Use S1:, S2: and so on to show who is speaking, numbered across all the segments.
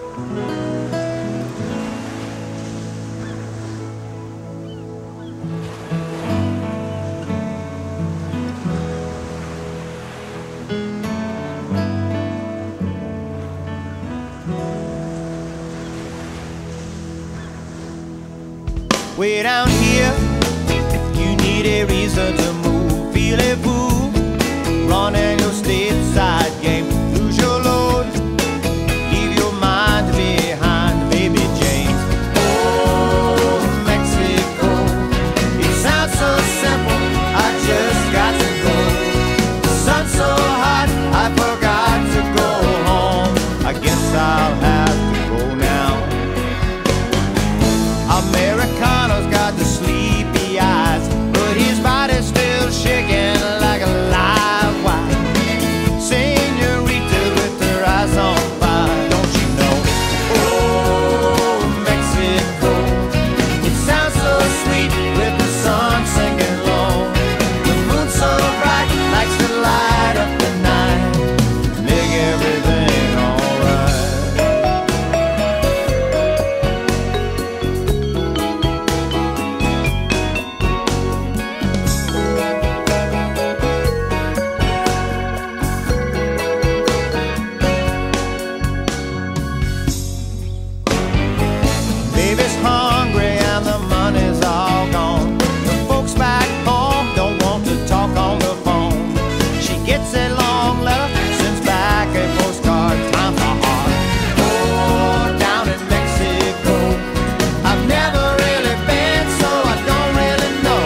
S1: Way down here, you need a reason to move. Feel a fool, running your stateside game. Lose your load, leave your mind behind, baby James. Oh, Mexico, it sounds so simple, I just got to go. The sun's so hot, I forgot to go home. I guess I'll have to go now. Americano's got the sleepy eyes, but his body's still shaking like a live wire. Senorita with her eyes on fire, don't you know? Oh, Mexico, it sounds so sweet with the sun singing low. The moon's so bright, likes to light up the night, make everything alright. Baby's hungry and the money's all gone. The folks back home don't want to talk on the phone. She gets a long letter, sends back a postcard, time for heart. Oh, down in Mexico, I've never really been, so I don't really know.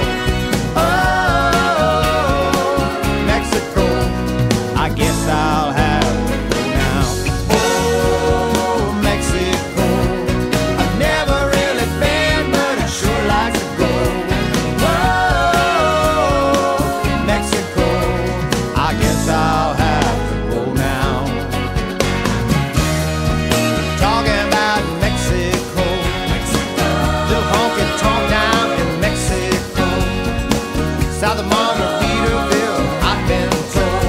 S1: Oh, Mexico, I guess I'll have to go now. Oh, Mexico, I've never really been, but I sure like to go. Whoa, Mexico, I guess I'll have to go now. Talking about Mexico, little honky tonk down in Mexico, south of Margaritaville, I've been told.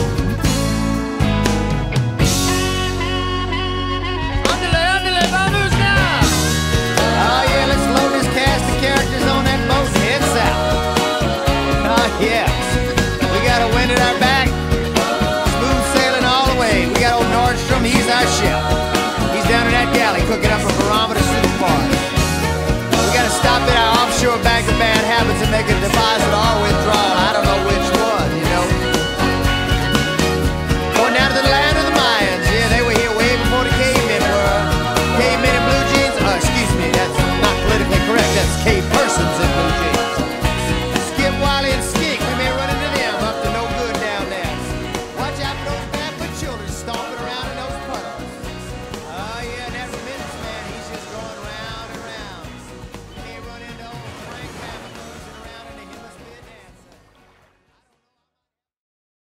S1: Underlay, vamos now. Oh yeah, let's load this cast of characters on that boat and head south. Oh yeah, we got a wind at our back, smooth sailing all the way. We got old Nordstrom, he's our chef. He's down in that galley cooking up a barometer soup for us. We gotta stop at our offshore bank of bad habits and make a deposit or withdrawal